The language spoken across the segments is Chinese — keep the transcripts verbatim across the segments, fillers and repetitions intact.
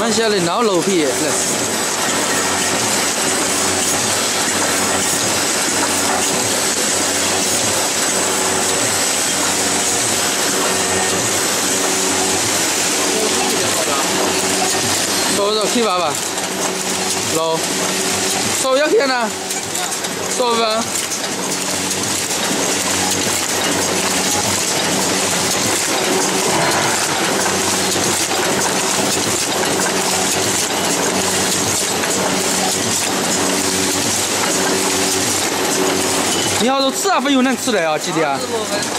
看下来闹老皮来。收着去吧吧，老收一天呢，收吧。 你好多吃啊，分有能吃的啊，几点啊？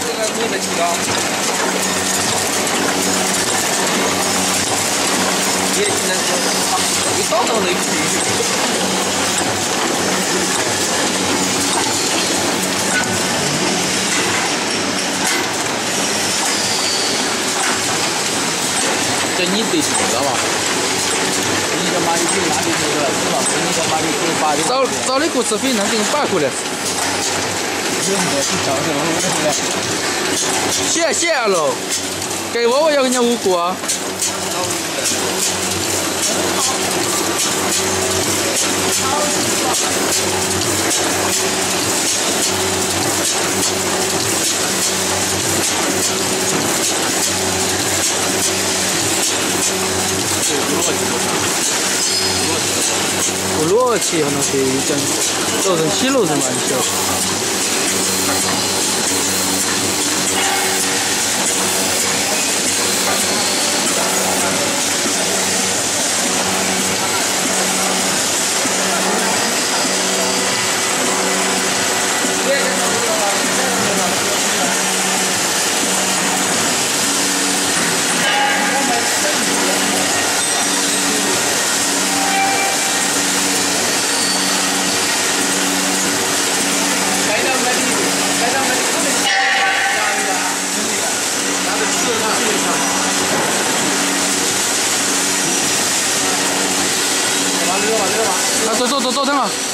也能一道道的去。这你得知道吧？你个妈的给哪里那个是吧？你个妈的给八的。 找找你给我吃饭能给你八过来。谢谢喽，给我我要给你五个。不逻辑，可能是一整做成七路是嘛？你说？ 啊，走走走走，等会儿。